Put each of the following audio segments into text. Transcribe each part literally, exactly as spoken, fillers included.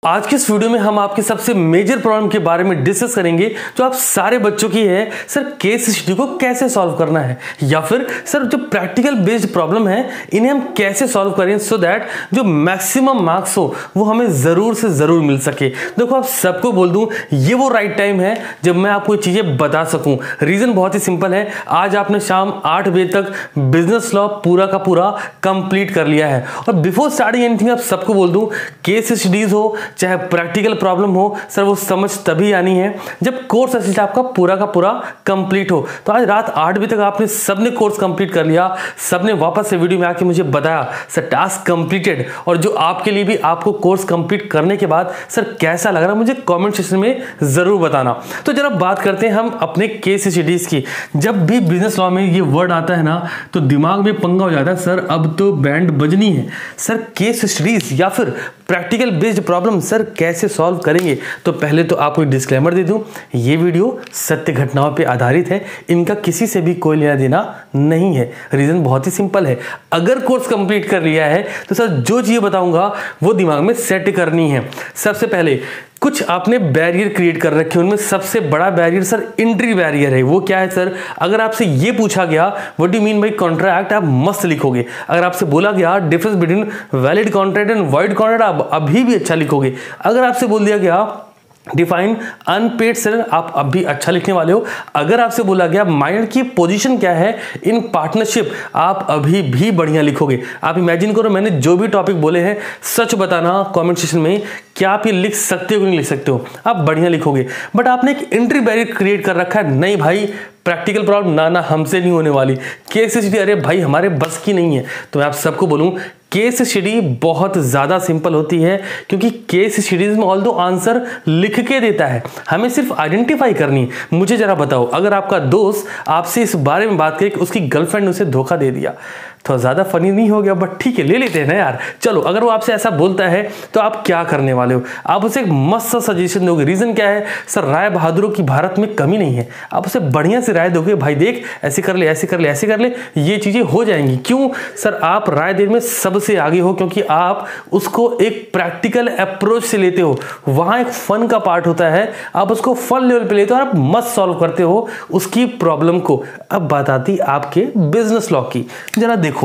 आज के इस वीडियो में हम आपके सबसे मेजर प्रॉब्लम के बारे में डिस्कस करेंगे जो आप सारे बच्चों की है। सर केस स्टडी को कैसे सॉल्व करना है, या फिर सर जो प्रैक्टिकल बेस्ड प्रॉब्लम है इन्हें हम कैसे सॉल्व करें सो दैट जो मैक्सिमम मार्क्स हो वो हमें जरूर से जरूर मिल सके। देखो आप सबको बोल दूं ये वो राइट टाइम है जब मैं आपको चीजें बता सकूं। रीजन बहुत ही सिंपल है, आज आपने शाम आठ बजे तक बिजनेस लॉ पूरा का पूरा कंप्लीट कर लिया है। और बिफोर स्टार्टिंग एनीथिंग आप सबको बोल दूं केस स्टडीज हो चाहे प्रैक्टिकल प्रॉब्लम हो, सर वो समझ तभी आनी है जब कोर्स असिस्ट आपका पूरा का पूरा कंप्लीट हो। तो आज रात आठ बजे तक आपने सबने कोर्स कंप्लीट कर लिया, सबने वापस से वीडियो में आके मुझे बताया सर टास्क कंप्लीटेड। और जो आपके लिए भी आपको कोर्स कंप्लीट करने के बाद सर कैसा लग रहा मुझे कमेंट सेक्शन में जरूर बताना। तो जरा बात करते हैं हम अपने केस स्टडीज की। जब भी बिजनेस लॉ में ये वर्ड आता है ना तो दिमाग में पंगा हो जाता है, सर अब तो बैंड बजनी है। सर केस स्टडीज या फिर प्रैक्टिकल बेस्ड प्रॉब्लम सर कैसे सॉल्व करेंगे। तो पहले तो आपको डिस्क्लेमर दे दूं, ये वीडियो सत्य घटनाओं पे आधारित है, इनका किसी से भी कोई लेना देना नहीं है। रीजन बहुत ही सिंपल है, अगर कोर्स कंप्लीट कर लिया है तो सर जो चीजें बताऊंगा वो दिमाग में सेट करनी है। सबसे पहले कुछ आपने बैरियर क्रिएट कर रखे हैं, उनमें सबसे बड़ा बैरियर सर एंट्री बैरियर है। वो क्या है सर, अगर आपसे ये पूछा गया what do you mean by contract, आप मस्त लिखोगे। अगर आपसे बोला गया difference between valid contract and void contract, आप अभी भी अच्छा लिखोगे। अगर आपसे बोल दिया गया डिफाइन अनपेड सेलर, आप अब भी अच्छा लिखने वाले हो। अगर आपसे बोला गया माइनर की पोजीशन क्या है इन पार्टनरशिप, आप अभी भी बढ़िया लिखोगे। आप इमेजिन करो मैंने जो भी टॉपिक बोले हैं सच बताना कमेंट सेक्शन में, क्या आप ये लिख सकते हो कि नहीं लिख सकते हो, आप बढ़िया लिखोगे। बट आपने एक एंट्री बैरियर क्रिएट कर रखा है, नहीं भाई प्रैक्टिकल प्रॉब्लम ना ना हमसे नहीं होने वाली, केस स्टडी अरे भाई हमारे बस की नहीं है। तो मैं आप सबको बोलूं केस स्टडी बहुत ज्यादा सिंपल होती है, क्योंकि केस स्टडीज में ऑल दो आंसर लिख के देता है, हमें सिर्फ आइडेंटिफाई करनी है। मुझे जरा बताओ अगर आपका दोस्त आपसे इस बारे में बात करे कि उसकी गर्लफ्रेंड ने उसे धोखा दे दिया, तो ज्यादा फनी नहीं हो गया, बट ठीक है ले लेते हैं ना यार। चलो अगर वो आपसे ऐसा बोलता है तो आप क्या करने वाले हो, आप उसे एक मस्त सजेशन दोगे। रीजन क्या है सर, राय बहादुरों की भारत में कमी नहीं है। आप उसे बढ़िया से राय दोगे, भाई देख ऐसे कर ले ऐसे कर ले ऐसे कर ले, ये चीजें हो जाएंगी। क्यों सर, आप राय देने में सबसे आगे हो, क्योंकि आप उसको एक प्रैक्टिकल अप्रोच से लेते हो। वहां एक फन का पार्ट होता है, आप उसको फन लेवल पे लेते हो और आप मस्त सॉल्व करते हो उसकी प्रॉब्लम को। अब बात आती आपके बिजनेस लॉ की। जरा देखो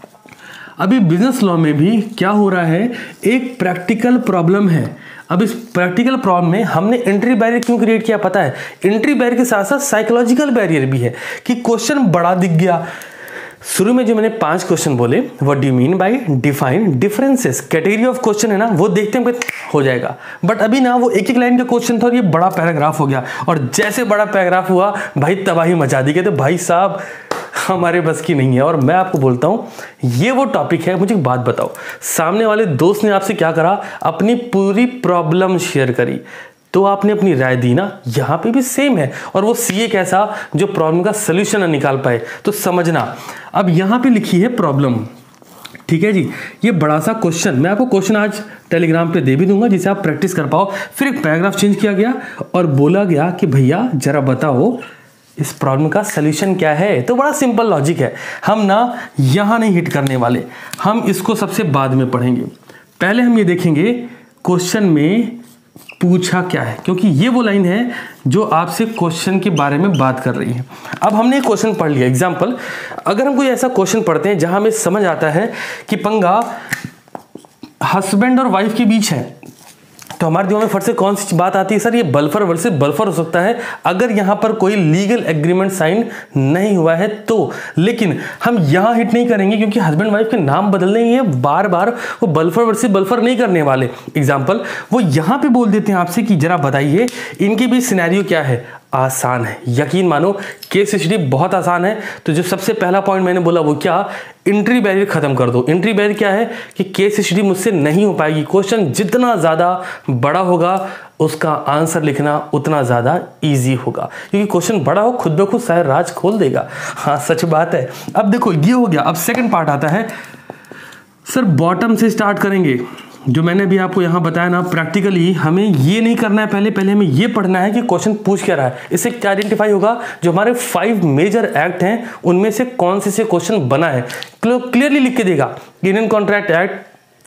अभी बिजनेस लॉ में भी क्या हो रहा है, एक प्रैक्टिकल प्रॉब्लम है। अब इस प्रैक्टिकल प्रॉब्लम में हमने एंट्री बैरियर क्यों क्रिएट किया पता है, एंट्री बैरियर के साथ साथ साइकोलॉजिकल बैरियर भी है कि क्वेश्चन बड़ा दिख गया। शुरू में जो मैंने पांच क्वेश्चन बोले what do you mean by define differences, category of question है ना, वो देखते हैं हो जाएगा। बट अभी ना वो एक एक लाइन का क्वेश्चन था और ये बड़ा पैराग्राफ हो गया, और जैसे बड़ा पैराग्राफ हुआ भाई तबाही मचा दी। कहते भाई साहब हमारे बस की नहीं है। और मैं आपको बोलता हूं ये वो टॉपिक है। मुझे एक बात बताओ, सामने वाले दोस्त ने आपसे क्या करा, अपनी पूरी प्रॉब्लम शेयर करी तो आपने अपनी राय दी ना, यहां पे भी सेम है। और वो सीए कैसा, जो प्रॉब्लम का सोल्यूशन ना निकाल पाए। तो समझना, अब यहां पे लिखी है प्रॉब्लम, ठीक है जी, ये बड़ा सा क्वेश्चन, मैं आपको क्वेश्चन आज टेलीग्राम पे दे भी दूंगा जिसे आप प्रैक्टिस कर पाओ। फिर एक पैराग्राफ चेंज किया गया और बोला गया कि भैया जरा बताओ इस प्रॉब्लम का सलूशन क्या है। तो बड़ा सिंपल लॉजिक है, हम ना यहां नहीं हिट करने वाले, हम इसको सबसे बाद में पढ़ेंगे। पहले हम ये देखेंगे क्वेश्चन में पूछा क्या है, क्योंकि ये वो लाइन है जो आपसे क्वेश्चन के बारे में बात कर रही है। अब हमने क्वेश्चन पढ़ लिया। एग्जांपल, अगर हम कोई ऐसा क्वेश्चन पढ़ते हैं जहां हमें समझ आता है कि पंगा हस्बैंड और वाइफ के बीच है, तो हमारे दिमाग में फट से कौन सी बात आती है, सर ये बल्फर वर्सेस बल्फर हो सकता है अगर यहां पर कोई लीगल एग्रीमेंट साइन नहीं हुआ है तो। लेकिन हम यहां हिट नहीं करेंगे क्योंकि हस्बैंड वाइफ के नाम बदलने ही है, बार बार वो बल्फर वर्सेस बल्फर नहीं करने वाले। एग्जांपल, वो यहां पे बोल देते हैं आपसे कि जरा बताइए इनके बीच सिनेरियो क्या है। आसान है, यकीन मानो केस स्टडी बहुत आसान है। तो जो सबसे पहला पॉइंट मैंने बोला वो क्या, एंट्री बैरियर खत्म कर दो। एंट्री बैरियर क्या है कि केस स्टडी मुझसे नहीं हो पाएगी, क्वेश्चन जितना ज्यादा बड़ा होगा उसका आंसर लिखना उतना ज्यादा इजी होगा, क्योंकि क्वेश्चन बड़ा हो खुद ब खुद शायद राज खोल देगा। हाँ सच बात है। अब देखो ये हो गया, अब सेकंड पार्ट आता है, सर बॉटम से स्टार्ट करेंगे। जो मैंने भी आपको यहां बताया ना, प्रैक्टिकली हमें ये नहीं करना है, पहले पहले हमें ये पढ़ना है कि क्वेश्चन पूछ क्या रहा है। इससे क्या आइडेंटिफाई होगा, जो हमारे फाइव मेजर एक्ट हैं उनमें से कौन से से क्वेश्चन बना है, क्लियरली लिख के देगा। Indian contract act,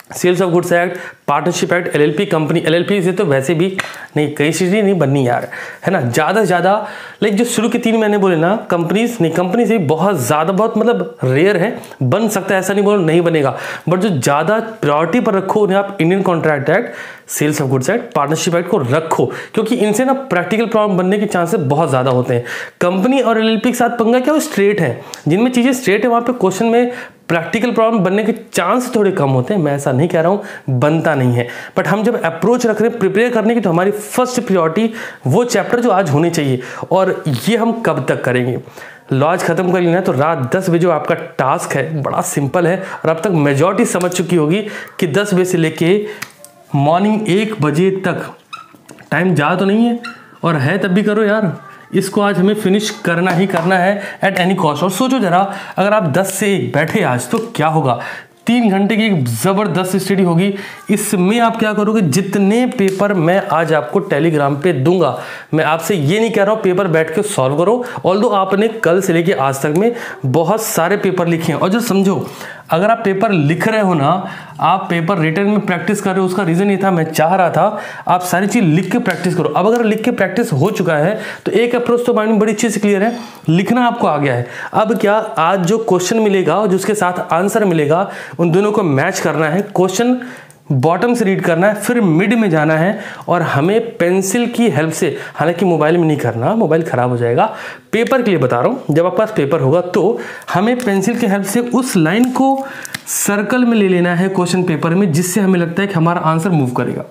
sales of goods act, partnership act, LLP, company LLP से तो वैसे भी नहीं, कई चीज़ें नहीं बननी यार, है ना। ज़्यादा से ज़्यादा लाइक जो शुरू के तीन मैंने बोले ना, कंपनीज नहीं, कंपनी से बहुत ज़्यादा बहुत मतलब रेयर है, बन सकता है, ऐसा नहीं बोलो नहीं बनेगा, बट जो ज़्यादा प्रायोरिटी पर रखो उन्हें आप Indian contract act, sales of goods act, partnership act को रखो, क्योंकि इनसे ना प्रैक्टिकल प्रॉब्लम बनने के चांसेस बहुत ज़्यादा होते हैं। कंपनी और एलएलपी के साथ पंगा क्या, वो स्ट्रेट है, जिनमें चीज़ें स्ट्रेट है वहाँ पे क्वेश्चन में प्रैक्टिकल प्रॉब्लम बनने के चांस थोड़े कम होते हैं। मैं ऐसा नहीं कह रहा हूँ बनता नहीं है, बट हम जब अप्रोच रख रहे हैं प्रिपेयर करने की, तो हमारी फर्स्ट प्रायोरिटी वो चैप्टर जो आज होनी चाहिए, और ये हम कब तक करेंगे। लॉज खत्म कर लेना है तो रात दस बजे आपका टास्क है, बड़ा सिंपल है, और अब तक मेजॉरिटी समझ चुकी होगी कि दस बजे से लेके मॉर्निंग एक बजे तक टाइम ज़्यादा तो नहीं है, और है तब भी करो यार, इसको आज हमें फिनिश करना ही करना है एट एनी कॉस्ट। और सोचो जरा, अगर आप दस से एक बैठे आज तो क्या होगा, तीन घंटे की एक ज़बरदस्त स्टडी होगी। इसमें आप क्या करोगे, जितने पेपर मैं आज आपको टेलीग्राम पे दूंगा, मैं आपसे ये नहीं कह रहा हूँ पेपर बैठ के सॉल्व करो, ऑल्दो आपने कल से लेके आज तक में बहुत सारे पेपर लिखे हैं, और जो समझो अगर आप पेपर लिख रहे हो ना, आप पेपर रिटर्न में प्रैक्टिस कर रहे हो, उसका रीज़न ये था, मैं चाह रहा था आप सारी चीज़ लिख के प्रैक्टिस करो। अब अगर लिख के प्रैक्टिस हो चुका है तो एक अप्रोच तो माइंड में बड़ी अच्छे से क्लियर है, लिखना आपको आ गया है। अब क्या, आज जो क्वेश्चन मिलेगा और जिसके साथ आंसर मिलेगा, उन दोनों को मैच करना है, क्वेश्चन बॉटम से रीड करना है, फिर मिड में जाना है, और हमें पेंसिल की हेल्प से, हालांकि मोबाइल में नहीं करना, मोबाइल खराब हो जाएगा, पेपर के लिए बता रहा हूं, जब आपके पास पेपर होगा तो हमें पेंसिल की हेल्प से उस लाइन को सर्कल में ले लेना है क्वेश्चन पेपर में, जिससे हमें लगता है कि हमारा आंसर मूव करेगा।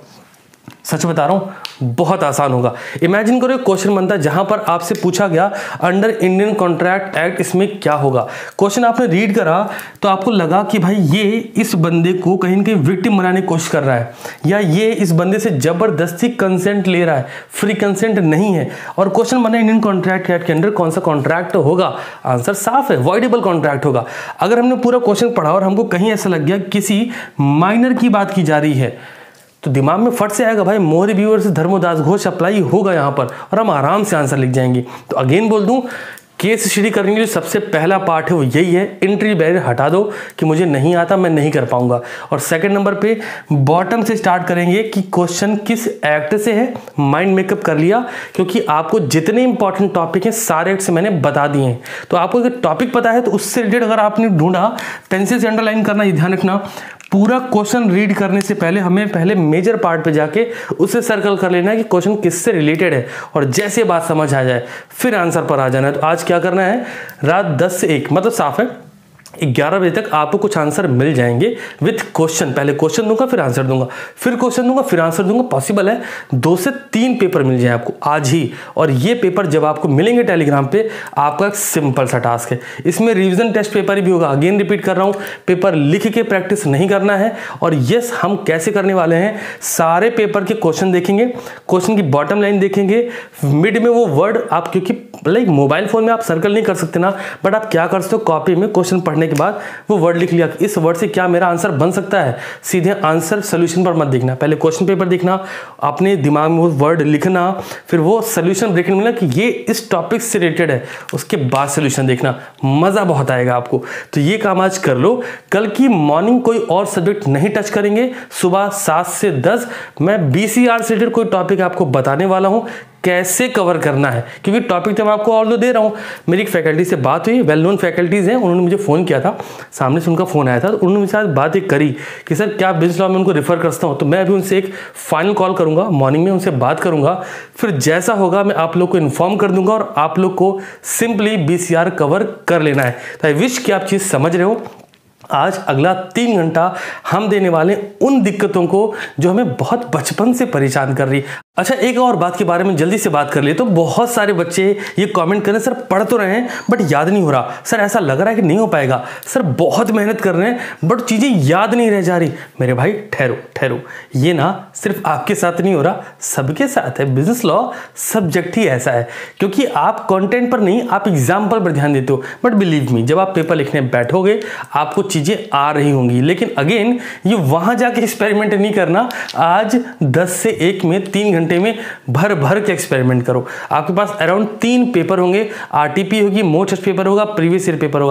सच बता रहा हूं, बहुत आसान होगा। इमेजिन करो क्वेश्चन बनता है जहां पर आपसे पूछा गया अंडर इंडियन कॉन्ट्रैक्ट एक्ट इसमें क्या होगा। क्वेश्चन आपने रीड करा तो आपको लगा कि भाई ये इस बंदे को कहीं ना कहीं विक्टिम बनाने की कोशिश कर रहा है, या ये इस बंदे से जबरदस्ती कंसेंट ले रहा है, फ्री कंसेंट नहीं है, और क्वेश्चन बना इंडियन कॉन्ट्रैक्ट एक्ट के अंडर कौन सा कॉन्ट्रैक्ट होगा, आंसर साफ है, वॉइडेबल कॉन्ट्रैक्ट होगा। अगर हमने पूरा क्वेश्चन पढ़ा और हमको कहीं ऐसा लग गया किसी माइनर की बात की जा रही है, तो दिमाग में फट से आएगा भाई मोहरी व्यूअर से धर्मदास घोष अप्लाई होगा यहाँ पर, और हम आराम से आंसर लिख जाएंगे। तो अगेन बोल दूं, केस स्टडी करने के लिए सबसे पहला पार्ट है वो यही है, एंट्री बैरियर हटा दो कि मुझे नहीं आता, मैं नहीं कर पाऊंगा। और सेकंड नंबर पे बॉटम से स्टार्ट करेंगे कि क्वेश्चन किस एक्ट से है, माइंड मेकअप कर लिया, क्योंकि आपको जितने इंपॉर्टेंट टॉपिक हैं सारे एक्ट से मैंने बता दिए हैं। तो आपको अगर टॉपिक पता है तो उससे रिलेटेड अगर आपने ढूंढा, पेंसिल से अंडरलाइन करना, ये ध्यान रखना, पूरा क्वेश्चन रीड करने से पहले हमें पहले मेजर पार्ट पे जाके उसे सर्कल कर लेना है कि क्वेश्चन किससे रिलेटेड है, और जैसे बात समझ आ जाए फिर आंसर पर आ जाना है। तो आज क्या करना है, रात दस से एक मतलब साफ है ग्यारह बजे तक आपको कुछ आंसर मिल जाएंगे विथ क्वेश्चन। पहले क्वेश्चन दूंगा, फिर आंसर दूंगा, फिर क्वेश्चन दूंगा, फिर आंसर दूंगा। पॉसिबल है दो से तीन पेपर मिल जाए आपको आज ही, और ये पेपर जब आपको मिलेंगे टेलीग्राम पे, आपका एक सिंपल सा टास्क है, इसमें रिवीजन टेस्ट पेपर भी होगा। अगेन रिपीट कर रहा हूं, पेपर लिख के प्रैक्टिस नहीं करना है। और यस, हम कैसे करने वाले हैं, सारे पेपर के क्वेश्चन देखेंगे, क्वेश्चन की बॉटम लाइन देखेंगे, मिड में वो वर्ड आप, क्योंकि लाइक मोबाइल फोन में आप सर्कल नहीं कर सकते ना, बट आप क्या कर सकते हो, कॉपी में क्वेश्चन पढ़ने के बाद वो वर्ड लिख लिया, इस वर्ड से क्या मेरा आंसर बन सकता है। सीधे आंसर सोल्यूशन पर मत देखना, पहले क्वेश्चन पेपर देखना, अपने दिमाग में वो वर्ड लिखना, फिर वो सोल्यूशन ब्रेक मिलना कि ये इस टॉपिक से रिलेटेड है, उसके बाद सोल्यूशन देखना, मजा बहुत आएगा आपको। तो ये काम आज कर लो। कल की मॉर्निंग कोई और सब्जेक्ट नहीं टच करेंगे, सुबह सात से दस मैं बीसीआर से रिलेटेड कोई टॉपिक आपको बताने वाला हूं, कैसे कवर करना है, क्योंकि टॉपिक तो मैं आपको ऑल दो दे रहा हूँ। मेरी एक फैकल्टी से बात हुई, वेल नोन फैकल्टीज़ हैं, उन्होंने मुझे फ़ोन किया था, सामने से उनका फ़ोन आया था, तो उन्होंने मेरे साथ बात एक करी कि सर क्या बिजनेस लॉ में उनको रेफर करता हूँ। तो मैं अभी उनसे एक फाइनल कॉल करूँगा, मॉर्निंग में उनसे बात करूँगा, फिर जैसा होगा मैं आप लोग को इन्फॉर्म कर दूंगा, और आप लोग को simply B C R cover कर लेना है। तो आई विश कि आप चीज़ समझ रहे हो। आज अगला तीन घंटा हम देने वाले उन दिक्कतों को जो हमें बहुत बचपन से परेशान कर रही है। अच्छा, एक और बात के बारे में जल्दी से बात कर लिए, तो बहुत सारे बच्चे ये कमेंट कर रहे हैं, सर पढ़ तो रहे हैं बट याद नहीं हो रहा, सर ऐसा लग रहा है कि नहीं हो पाएगा, सर बहुत मेहनत कर रहे हैं बट चीज़ें याद नहीं रह जा रही। मेरे भाई ठहरो ठहरो, ये ना सिर्फ आपके साथ नहीं हो रहा, सबके साथ है। बिजनेस लॉ सब्जेक्ट ही ऐसा है, क्योंकि आप कंटेंट पर नहीं, आप एग्जाम्पल पर ध्यान देते हो, बट बिलीव मी जब आप पेपर लिखने बैठोगे आपको चीज़ें आ रही होंगी। लेकिन अगेन ये वहाँ जाके एक्सपेरिमेंट नहीं करना, आज दस से एक में तीन घंटे में भर भर के एक्सपेरिमेंट करो। आपके पास अराउंड तीन पेपर होंगे, आरटीपी होगी, मोस्ट टेस्ट पेपर होगा, प्रीवियस ईयर पेपर होगा,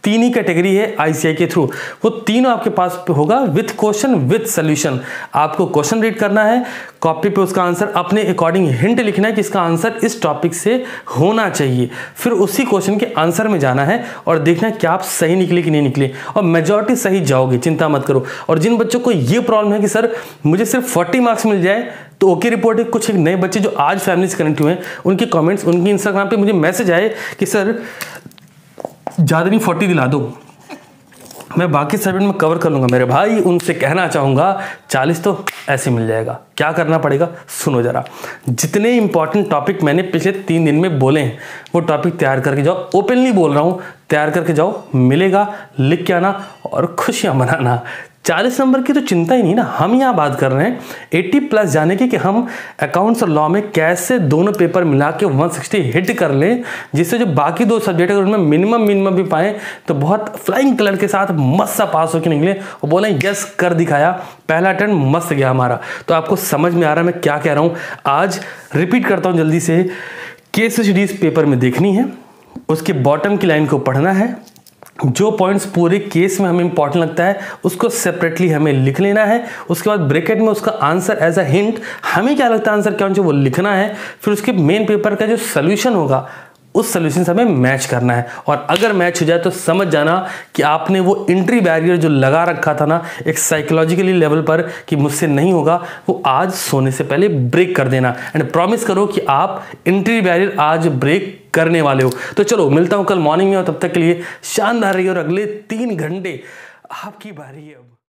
तीन ही कैटेगरी है आईसीआई के थ्रू, वो तीनों आपके पास होगा विथ क्वेश्चन विथ सोल्यूशन। आपको क्वेश्चन रीड करना है, कॉपी पे उसका आंसर अपने अकॉर्डिंग हिंट लिखना है कि इसका आंसर इस टॉपिक से होना चाहिए, फिर उसी क्वेश्चन के आंसर में जाना है और देखना है कि आप सही निकले कि नहीं निकले, और मेजॉरिटी सही जाओगे, चिंता मत करो। और जिन बच्चों को ये प्रॉब्लम है कि सर मुझे सिर्फ फोर्टी मार्क्स मिल जाए तो ओके रिपोर्ट है, कुछ नए बच्चे जो आज फैमिली से कनेक्ट हुए हैं उनके कमेंट्स, उनकी इंस्टाग्राम पे मुझे मैसेज आए कि सर ज़्यादा नहीं फोर्टी दिला दो, मैं बाकी सब्जेक्ट में कवर कर लूँगा। मेरे भाई उनसे कहना चाहूँगा चालीस तो ऐसे मिल जाएगा। क्या करना पड़ेगा सुनो जरा। जितने इंपॉर्टेंट टॉपिक मैंने पिछले तीन दिन में बोले हैं वो टॉपिक तैयार करके जाओ, ओपनली बोल रहा हूँ, तैयार करके जाओ, मिलेगा, लिख के आना और खुशियाँ मनाना। चालीस नंबर की तो चिंता ही नहीं ना, हम यहाँ बात कर रहे हैं अस्सी प्लस जाने की कि हम अकाउंट्स और लॉ में कैसे दोनों पेपर मिला के एक सौ साठ हिट कर लें, जिससे जो बाकी दो सब्जेक्ट है उनमें मिनिमम मिनिमम भी पाएं तो बहुत फ्लाइंग कलर के साथ मस्त सा पास होकर निकले और बोले यस कर दिखाया, पहला अटेम्प्ट मस्त गया हमारा। तो आपको समझ में आ रहा है मैं क्या कह रहा हूँ। आज रिपीट करता हूँ जल्दी से, केस स्टडीज पेपर में देखनी है, उसके बॉटम की लाइन को पढ़ना है, जो पॉइंट्स पूरे केस में हमें इंपॉर्टेंट लगता है उसको सेपरेटली हमें लिख लेना है, उसके बाद ब्रैकेट में उसका आंसर एज अ हिंट, हमें क्या लगता है आंसर क्या होना चाहिए वो लिखना है, फिर उसके मेन पेपर का जो सोल्यूशन होगा उस सोल्यूशन से हमें मैच करना है। और अगर मैच हो जाए तो समझ जाना कि आपने वो एंट्री बैरियर जो लगा रखा था ना एक साइकोलॉजिकली लेवल पर कि मुझसे नहीं होगा, वो आज सोने से पहले ब्रेक कर देना एंड प्रॉमिस करो कि आप एंट्री बैरियर आज ब्रेक करने वाले हो। तो चलो मिलता हूं कल मॉर्निंग में, और तब तक के लिए शानदार रहिए और अगले तीन घंटे आपकी बारी है अब।